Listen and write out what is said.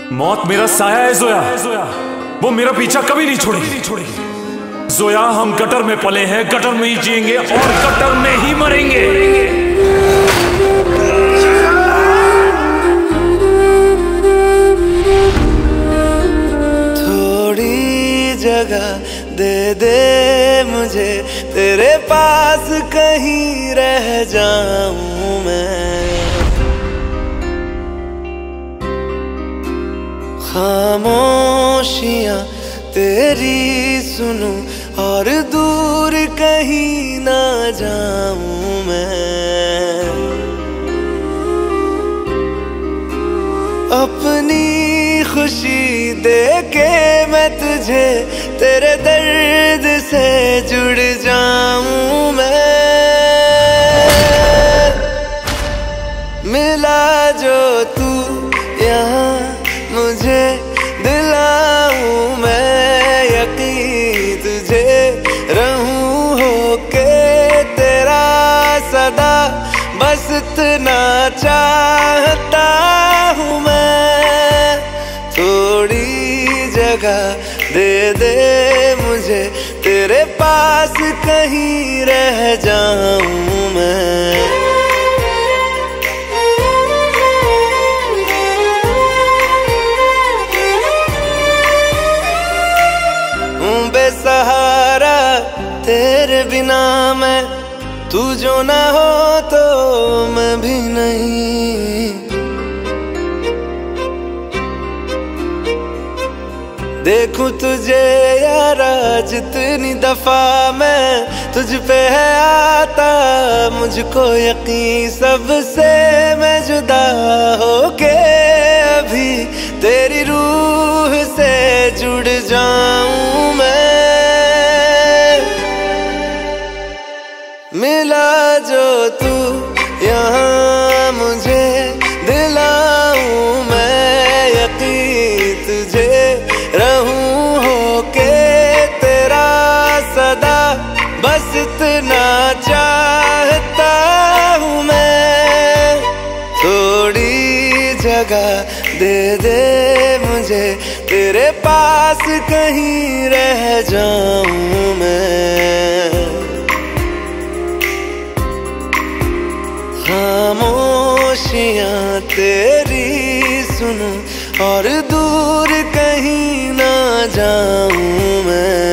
मौत मेरा साया है जोया, वो मेरा पीछा कभी नहीं छोड़ेगी। जोया, हम गटर में पले हैं, गटर में ही जिएंगे और गटर में ही मरेंगे। थोड़ी जगह दे दे मुझे, तेरे पास कहीं रह जाऊं मैं। खामोशियां तेरी सुनूं और दूर कहीं ना जाऊं मैं। अपनी खुशी दे के मैं तुझे, तेरे दर्द से जुड़ जाऊं मैं। मिला जो तू यहाँ मुझे, दिलाऊं मैं यकीन तुझे, रहूं होके तेरा सदा, बस इतना चाहता हूँ मैं। थोड़ी जगह दे दे मुझे, तेरे पास कहीं रह जाऊं मैं। बेसहारा तेरे बिना मैं, तू जो ना हो तो मैं भी नहीं। देखूं तुझे यारा जितनी दफा मैं तुझ पे है आता, मुझको यकीन सबसे मैं जुदा होके अभी तेरी रूह से जुड़ जाऊं मैं। मिला जो तू यहाँ मुझे, दिलाऊं मैं यकीन तुझे, रहूं होके तेरा सदा, बस इतना चाहता हूँ मैं। थोड़ी जगह दे दे मुझे, तेरे पास कहीं रह जाऊं मैं। खामोशियां तेरी सुनूं और दूर कहीं ना जाऊं मैं।